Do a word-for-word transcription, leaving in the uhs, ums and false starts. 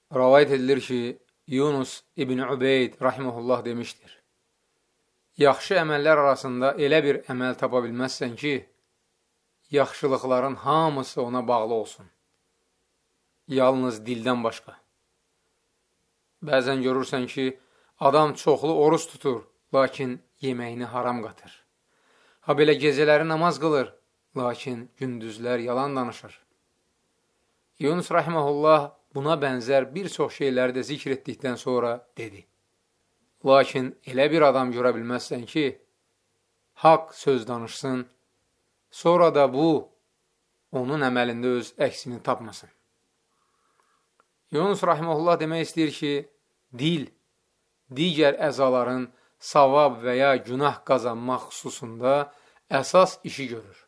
Rəvayət edilir ki, Yunus İbn Ubeyd rahimehullah demişdir: yaxşı əməllər arasında elə bir əməl tapa bilməzsən ki, yaxşılıqların hamısı ona bağlı olsun. Yalnız dildən başqa. Bəzən görürsən ki, adam çoxlu oruç tutur, lakin yeməyini haram qatır. Ha belə gecələri namaz qılır, lakin gündüzlər yalan danışır. Yunus rahimehullah buna bənzər bir çox şeyləri də zikr etdikdən sonra dedi: lakin elə bir adam görə bilməzsən ki, haqq söz danışsın, sonra da bu, onun əməlində öz əksini tapmasın. Yunus rahimehullah demək istəyir ki, dil, digər əzaların savab və ya günah qazanmaq xüsusunda əsas işi görür.